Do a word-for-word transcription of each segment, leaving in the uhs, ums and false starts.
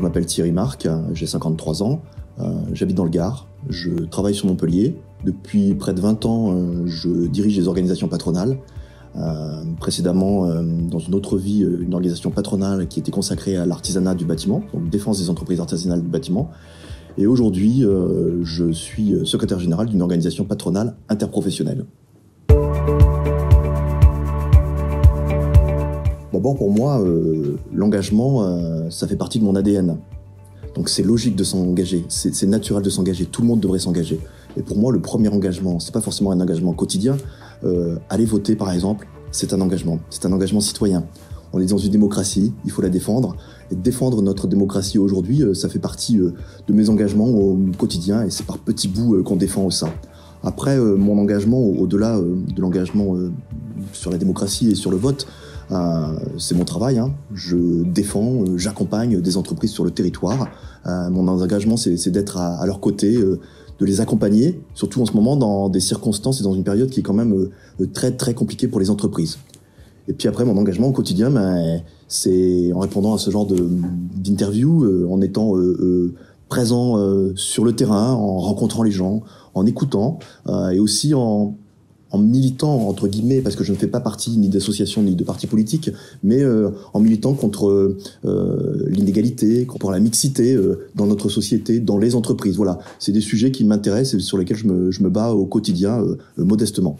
m'appelle Thierry Marc, j'ai cinquante-trois ans, euh, j'habite dans le Gard, je travaille sur Montpellier. Depuis près de vingt ans, euh, je dirige des organisations patronales. Euh, précédemment, euh, dans une autre vie, une organisation patronale qui était consacrée à l'artisanat du bâtiment, donc défense des entreprises artisanales du bâtiment. Et aujourd'hui, euh, je suis secrétaire général d'une organisation patronale interprofessionnelle. D'abord, pour moi, euh, l'engagement, euh, ça fait partie de mon A D N. Donc c'est logique de s'engager, c'est naturel de s'engager, tout le monde devrait s'engager. Et pour moi, le premier engagement, c'est pas forcément un engagement quotidien. Euh, aller voter, par exemple, c'est un engagement, c'est un engagement citoyen. On est dans une démocratie, il faut la défendre. Et défendre notre démocratie aujourd'hui, euh, ça fait partie euh, de mes engagements au quotidien, et c'est par petits bouts euh, qu'on défend ça. Après, euh, mon engagement, au-delà euh, de l'engagement euh, sur la démocratie et sur le vote, Euh, c'est mon travail, hein. Je défends, euh, j'accompagne des entreprises sur le territoire. Euh, mon engagement, c'est d'être à, à leur côté, euh, de les accompagner, surtout en ce moment dans des circonstances et dans une période qui est quand même euh, très très compliquée pour les entreprises. Et puis après, mon engagement au quotidien, ben, c'est en répondant à ce genre d'interview, euh, en étant euh, euh, présent euh, sur le terrain, en rencontrant les gens, en écoutant, euh, et aussi en en militant, entre guillemets, parce que je ne fais pas partie ni d'association ni de parti politique, mais euh, en militant contre euh, l'inégalité, contre la mixité euh, dans notre société, dans les entreprises. Voilà, c'est des sujets qui m'intéressent et sur lesquels je me, je me bats au quotidien, euh, euh, modestement.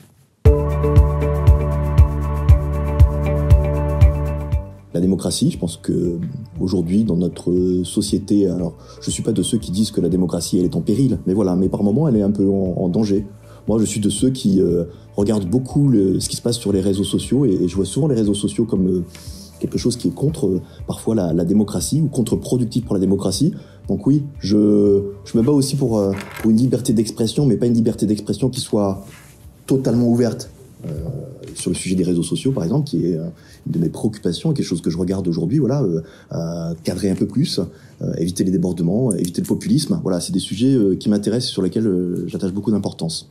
La démocratie, je pense que aujourd'hui dans notre société, alors je suis pas de ceux qui disent que la démocratie elle est en péril, mais voilà, mais par moments elle est un peu en, en danger. Moi, je suis de ceux qui euh, regardent beaucoup le, ce qui se passe sur les réseaux sociaux, et, et je vois souvent les réseaux sociaux comme euh, quelque chose qui est contre euh, parfois la, la démocratie, ou contre-productif pour la démocratie. Donc oui, je, je me bats aussi pour, euh, pour une liberté d'expression, mais pas une liberté d'expression qui soit totalement ouverte. Euh, sur le sujet des réseaux sociaux, par exemple, qui est euh, une de mes préoccupations, quelque chose que je regarde aujourd'hui, voilà, euh, euh, cadrer un peu plus, euh, éviter les débordements, éviter le populisme. Voilà, c'est des sujets euh, qui m'intéressent et sur lesquels euh, j'attache beaucoup d'importance.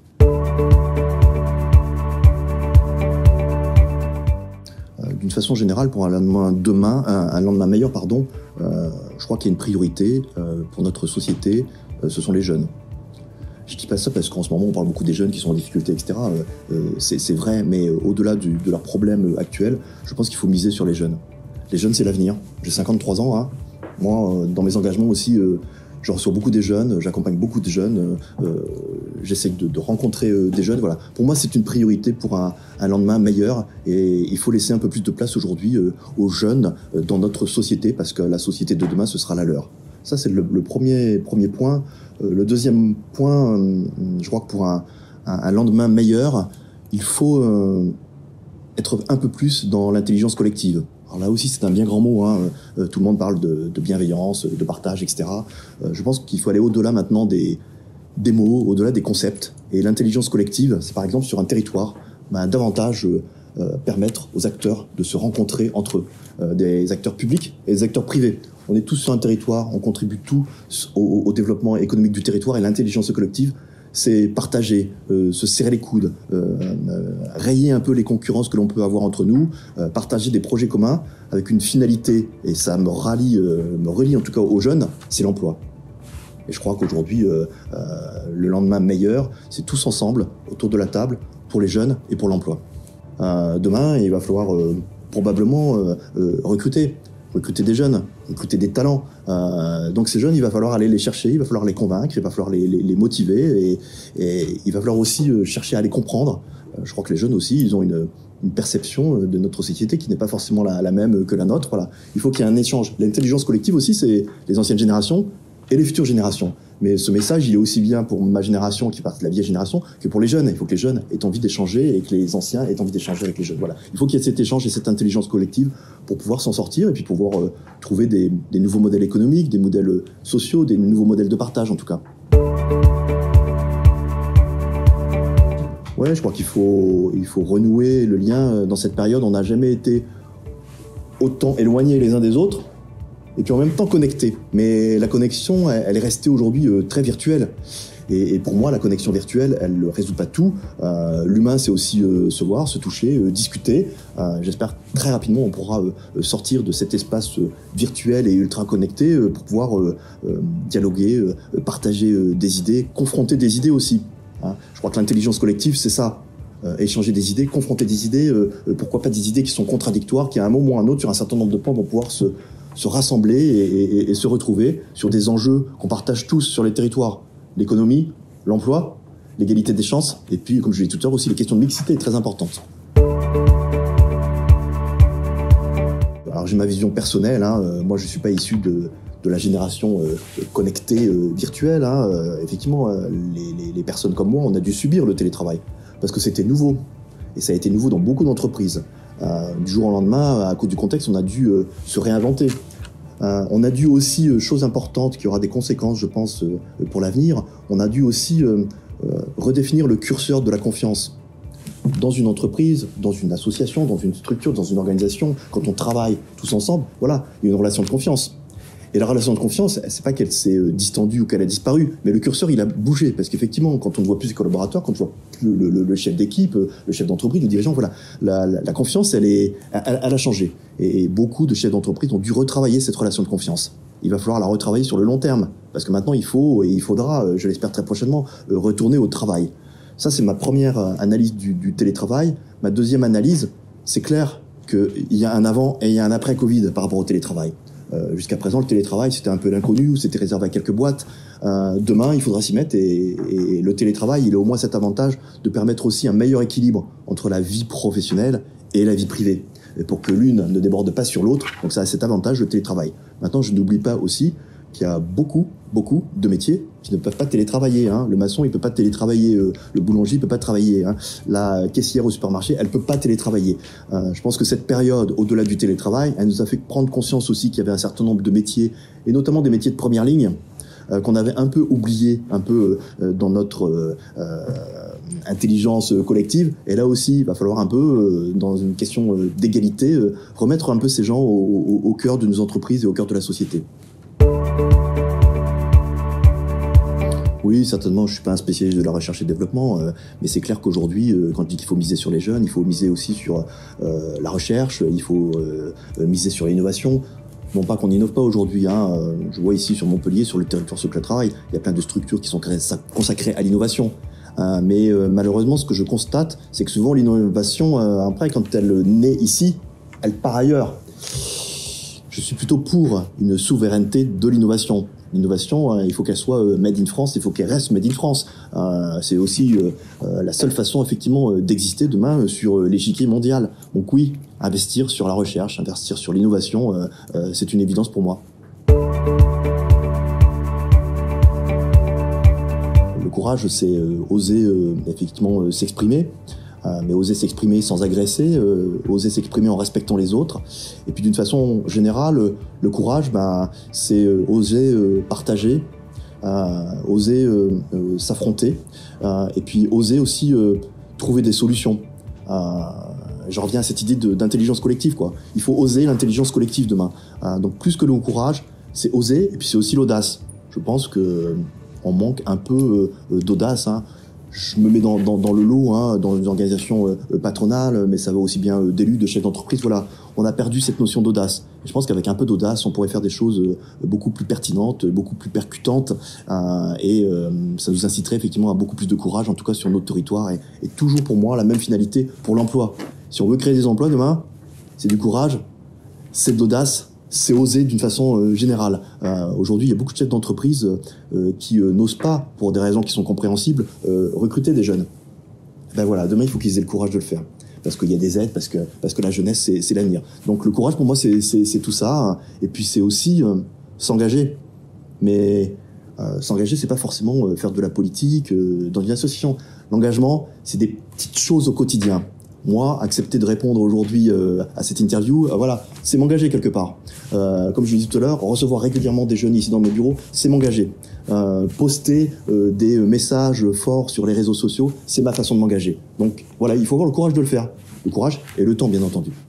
D'une façon générale, pour un lendemain, demain, un, un lendemain meilleur, pardon, euh, je crois qu'il y a une priorité euh, pour notre société, euh, ce sont les jeunes. Je dis pas ça parce qu'en ce moment on parle beaucoup des jeunes qui sont en difficulté, et cetera. Euh, euh, c'est vrai, mais au-delà de leurs problèmes actuels, je pense qu'il faut miser sur les jeunes. Les jeunes, c'est l'avenir. J'ai cinquante-trois ans, hein. Moi, euh, dans mes engagements aussi, euh, je reçois beaucoup des jeunes, j'accompagne beaucoup de jeunes, euh, j'essaie de, de rencontrer euh, des jeunes. Voilà. Pour moi, c'est une priorité pour un, un lendemain meilleur, et il faut laisser un peu plus de place aujourd'hui euh, aux jeunes euh, dans notre société, parce que la société de demain, ce sera la leur. Ça, c'est le, le premier, premier point. Euh, le deuxième point, euh, je crois que pour un, un, un lendemain meilleur, il faut euh, être un peu plus dans l'intelligence collective. Alors là aussi, c'est un bien grand mot, hein. Euh, tout le monde parle de, de bienveillance, de partage, et cetera. Euh, je pense qu'il faut aller au-delà maintenant des, des mots, au-delà des concepts. Et l'intelligence collective, c'est par exemple sur un territoire, ben, davantage euh, permettre aux acteurs de se rencontrer entre eux, euh, des acteurs publics et des acteurs privés. On est tous sur un territoire, on contribue tous au, au développement économique du territoire, et l'intelligence collective, c'est partager, euh, se serrer les coudes, euh, euh, rayer un peu les concurrences que l'on peut avoir entre nous, euh, partager des projets communs avec une finalité, et ça me rallie, euh, me relie en tout cas aux jeunes, c'est l'emploi. Et je crois qu'aujourd'hui, euh, euh, le lendemain meilleur, c'est tous ensemble, autour de la table, pour les jeunes et pour l'emploi. Euh, demain, il va falloir euh, probablement euh, euh, recruter. recruter des jeunes, recruter des talents. Euh, donc ces jeunes, il va falloir aller les chercher, il va falloir les convaincre, il va falloir les, les, les motiver, et, et il va falloir aussi euh, chercher à les comprendre. Euh, je crois que les jeunes aussi, ils ont une, une perception de notre société qui n'est pas forcément la, la même que la nôtre. Voilà. Il faut qu'il y ait un échange. L'intelligence collective aussi, c'est les anciennes générations et les futures générations. Mais ce message, il est aussi bien pour ma génération qui part de la vieille génération que pour les jeunes. Il faut que les jeunes aient envie d'échanger et que les anciens aient envie d'échanger avec les jeunes. Voilà. Il faut qu'il y ait cet échange et cette intelligence collective pour pouvoir s'en sortir et puis pouvoir euh, trouver des, des nouveaux modèles économiques, des modèles sociaux, des nouveaux modèles de partage en tout cas. Ouais, je crois qu'il faut, il faut renouer le lien. Dans cette période, on n'a jamais été autant éloignés les uns des autres, et puis en même temps connectés. Mais la connexion, elle, elle est restée aujourd'hui euh, très virtuelle. Et, et pour moi, la connexion virtuelle, elle ne résout pas tout. Euh, l'humain, c'est aussi euh, se voir, se toucher, euh, discuter. Euh, j'espère très rapidement, on pourra euh, sortir de cet espace euh, virtuel et ultra connecté euh, pour pouvoir euh, euh, dialoguer, euh, partager euh, des idées, confronter des idées aussi. Hein. Je crois que l'intelligence collective, c'est ça. Euh, échanger des idées, confronter des idées, euh, pourquoi pas des idées qui sont contradictoires, qui à un moment ou un autre, sur un certain nombre de points, vont pouvoir se, se rassembler et, et, et se retrouver sur des enjeux qu'on partage tous sur les territoires. L'économie, l'emploi, l'égalité des chances, et puis, comme je l'ai dit tout à l'heure, aussi les questions de mixité très importantes. Alors j'ai ma vision personnelle, hein, euh, moi je suis pas issu de, de la génération euh, connectée euh, virtuelle. Hein, euh, effectivement, euh, les, les, les personnes comme moi, on a dû subir le télétravail. Parce que c'était nouveau. Et ça a été nouveau dans beaucoup d'entreprises. Euh, du jour au lendemain, à cause du contexte, on a dû euh, se réinventer. Euh, on a dû aussi, euh, chose importante qui aura des conséquences, je pense, euh, pour l'avenir, on a dû aussi euh, euh, redéfinir le curseur de la confiance. Dans une entreprise, dans une association, dans une structure, dans une organisation, quand on travaille tous ensemble, voilà, il y a une relation de confiance. Et la relation de confiance, c'est pas qu'elle s'est distendue ou qu'elle a disparu, mais le curseur, il a bougé. Parce qu'effectivement, quand on ne voit plus ses collaborateurs, quand on voit plus le, le, le chef d'équipe, le chef d'entreprise, le dirigeant, voilà, la, la, la confiance, elle, est, elle, elle a changé. Et, et beaucoup de chefs d'entreprise ont dû retravailler cette relation de confiance. Il va falloir la retravailler sur le long terme. Parce que maintenant, il faut, et il faudra, je l'espère très prochainement, retourner au travail. Ça, c'est ma première analyse du, du télétravail. Ma deuxième analyse, c'est clair qu'il y a un avant et il y a un après Covid par rapport au télétravail. Euh, jusqu'à présent, le télétravail, c'était un peu l'inconnu, c'était réservé à quelques boîtes. Euh, demain, il faudra s'y mettre et, et le télétravail, il a au moins cet avantage de permettre aussi un meilleur équilibre entre la vie professionnelle et la vie privée, et pour que l'une ne déborde pas sur l'autre. Donc ça a cet avantage, le télétravail. Maintenant, je n'oublie pas aussi qu'il y a beaucoup, beaucoup de métiers qui ne peuvent pas télétravailler. Hein. Le maçon, il peut pas télétravailler. Euh, le boulanger, il peut pas travailler. Hein. La caissière au supermarché, elle peut pas télétravailler. Euh, je pense que cette période, au-delà du télétravail, elle nous a fait prendre conscience aussi qu'il y avait un certain nombre de métiers, et notamment des métiers de première ligne, euh, qu'on avait un peu oubliés, un peu euh, dans notre euh, euh, intelligence collective. Et là aussi, il va falloir un peu, euh, dans une question euh, d'égalité, euh, remettre un peu ces gens au, au, au cœur de nos entreprises et au cœur de la société. Oui, certainement, je suis pas un spécialiste de la recherche et développement, euh, mais c'est clair qu'aujourd'hui, euh, quand je dis qu'il faut miser sur les jeunes, il faut miser aussi sur euh, la recherche, il faut euh, miser sur l'innovation. Non pas qu'on n'innove pas aujourd'hui, hein, euh, je vois ici sur Montpellier, sur le territoire sur lequel je travaille, il y a plein de structures qui sont consacrées à l'innovation. Euh, mais euh, malheureusement, ce que je constate, c'est que souvent l'innovation, euh, après, quand elle naît ici, elle part ailleurs. Je suis plutôt pour une souveraineté de l'innovation. L'innovation, euh, il faut qu'elle soit euh, made in France, il faut qu'elle reste made in France. Euh, c'est aussi euh, euh, la seule façon, effectivement, euh, d'exister demain euh, sur euh, l'échiquier mondial. Donc oui, investir sur la recherche, investir sur l'innovation, euh, euh, c'est une évidence pour moi. Le courage, c'est euh, oser, euh, effectivement, euh, s'exprimer. Euh, mais oser s'exprimer sans agresser, euh, oser s'exprimer en respectant les autres. Et puis d'une façon générale, euh, le courage, ben, c'est euh, oser euh, partager, euh, oser euh, euh, s'affronter, euh, et puis oser aussi euh, trouver des solutions. Euh, je reviens à cette idée de, d'intelligence collective, quoi. Il faut oser l'intelligence collective demain. Euh, donc plus que le courage, c'est oser, et puis c'est aussi l'audace. Je pense que euh, on manque un peu euh, d'audace, hein. Je me mets dans, dans, dans le lot, hein, dans une organisation euh, patronale, mais ça va aussi bien euh, d'élus, de chefs d'entreprise. Voilà, on a perdu cette notion d'audace. Et je pense qu'avec un peu d'audace, on pourrait faire des choses euh, beaucoup plus pertinentes, beaucoup plus percutantes, euh, et euh, ça nous inciterait effectivement à beaucoup plus de courage, en tout cas sur notre territoire. Et, et toujours pour moi, la même finalité pour l'emploi. Si on veut créer des emplois demain, c'est du courage, c'est de l'audace, c'est oser d'une façon euh, générale. Euh, aujourd'hui, il y a beaucoup de chefs d'entreprise euh, qui euh, n'osent pas, pour des raisons qui sont compréhensibles, euh, recruter des jeunes. Ben voilà, demain, il faut qu'ils aient le courage de le faire. Parce qu'il y a des aides, parce que, parce que la jeunesse, c'est, c'est l'avenir. Donc le courage, pour moi, c'est, c'est, c'est tout ça. Et puis c'est aussi euh, s'engager. Mais euh, s'engager, c'est pas forcément euh, faire de la politique euh, dans une association. L'engagement, c'est des petites choses au quotidien. Moi, accepter de répondre aujourd'hui euh, à cette interview, euh, voilà, c'est m'engager quelque part. Euh, comme je le disais tout à l'heure, recevoir régulièrement des jeunes ici dans mes bureaux, c'est m'engager. Euh, poster euh, des messages forts sur les réseaux sociaux, c'est ma façon de m'engager. Donc voilà, il faut avoir le courage de le faire. Le courage et le temps, bien entendu.